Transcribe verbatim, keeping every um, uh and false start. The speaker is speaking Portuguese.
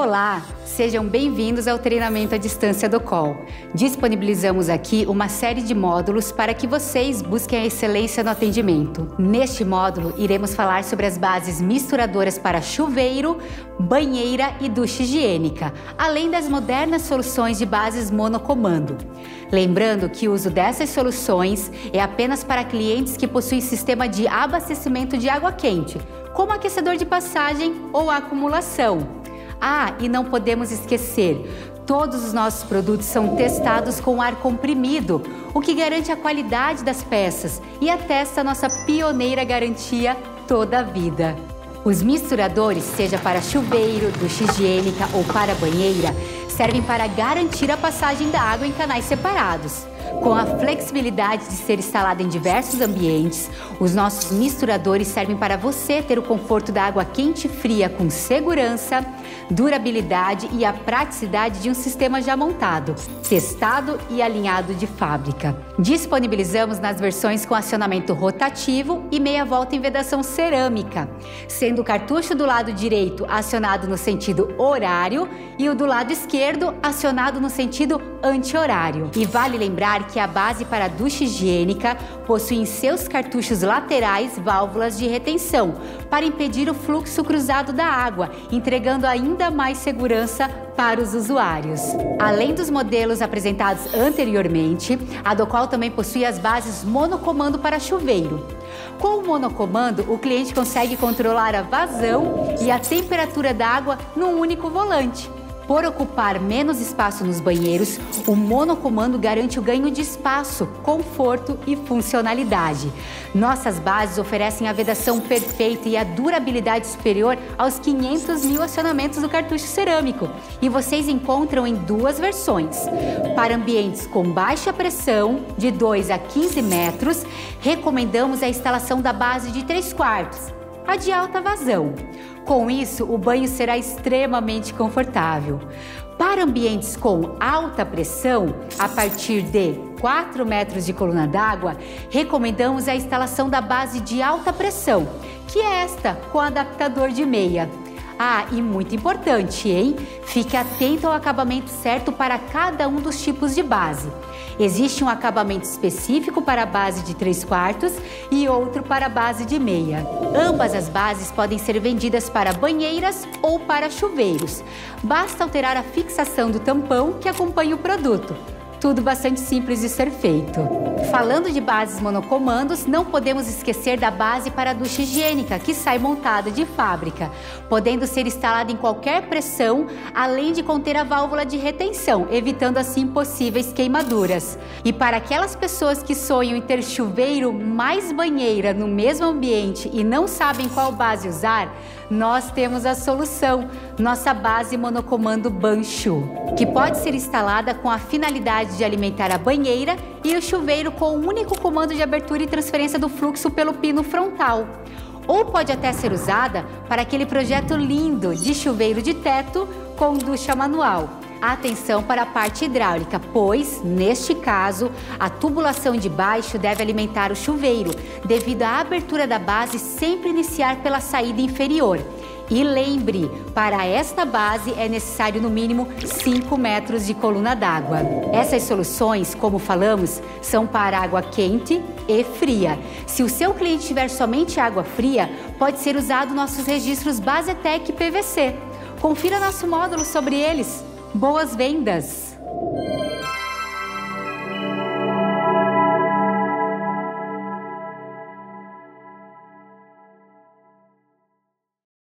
Olá, sejam bem-vindos ao treinamento à distância do C O L. Disponibilizamos aqui uma série de módulos para que vocês busquem a excelência no atendimento. Neste módulo, iremos falar sobre as bases misturadoras para chuveiro, banheira e ducha higiênica, além das modernas soluções de bases monocomando. Lembrando que o uso dessas soluções é apenas para clientes que possuem sistema de abastecimento de água quente, como aquecedor de passagem ou acumulação. Ah, e não podemos esquecer, todos os nossos produtos são testados com ar comprimido, o que garante a qualidade das peças e atesta a nossa pioneira garantia toda a vida. Os misturadores, seja para chuveiro, ducha higiênica ou para banheira, servem para garantir a passagem da água em canais separados. Com a flexibilidade de ser instalado em diversos ambientes, os nossos misturadores servem para você ter o conforto da água quente e fria com segurança, durabilidade e a praticidade de um sistema já montado, testado e alinhado de fábrica. Disponibilizamos nas versões com acionamento rotativo e meia volta em vedação cerâmica, sendo o cartucho do lado direito acionado no sentido horário e o do lado esquerdo acionado no sentido anti-horário. E vale lembrar que a base para a ducha higiênica possui em seus cartuchos laterais válvulas de retenção para impedir o fluxo cruzado da água, entregando ainda mais segurança para os usuários. Além dos modelos apresentados anteriormente, a do C O L também possui as bases monocomando para chuveiro. Com o monocomando, o cliente consegue controlar a vazão e a temperatura da água num único volante. Por ocupar menos espaço nos banheiros, o monocomando garante o ganho de espaço, conforto e funcionalidade. Nossas bases oferecem a vedação perfeita e a durabilidade superior aos quinhentos mil acionamentos do cartucho cerâmico. E vocês encontram em duas versões. Para ambientes com baixa pressão, de dois a quinze metros, recomendamos a instalação da base de três quartos, a de alta vazão. Com isso, o banho será extremamente confortável. Para ambientes com alta pressão, a partir de quatro metros de coluna d'água, recomendamos a instalação da base de alta pressão, que é esta com adaptador de meia. Ah, e muito importante, hein? Fique atento ao acabamento certo para cada um dos tipos de base. Existe um acabamento específico para a base de três quartos e outro para a base de meia. Ambas as bases podem ser vendidas para banheiras ou para chuveiros. Basta alterar a fixação do tampão que acompanha o produto. Tudo bastante simples de ser feito. Falando de bases monocomandos, não podemos esquecer da base para a ducha higiênica, que sai montada de fábrica, podendo ser instalada em qualquer pressão, além de conter a válvula de retenção, evitando assim possíveis queimaduras. E para aquelas pessoas que sonham em ter chuveiro mais banheira no mesmo ambiente e não sabem qual base usar, nós temos a solução, nossa base monocomando Banchu, que pode ser instalada com a finalidade de alimentar a banheira e o chuveiro com um único comando de abertura e transferência do fluxo pelo pino frontal. Ou pode até ser usada para aquele projeto lindo de chuveiro de teto com ducha manual. Atenção para a parte hidráulica, pois, neste caso, a tubulação de baixo deve alimentar o chuveiro, devido à abertura da base sempre iniciar pela saída inferior. E lembre, para esta base é necessário no mínimo cinco metros de coluna d'água. Essas soluções, como falamos, são para água quente e fria. Se o seu cliente tiver somente água fria, pode ser usado nossos registros Basetec P V C. Confira nosso módulo sobre eles. Boas vendas!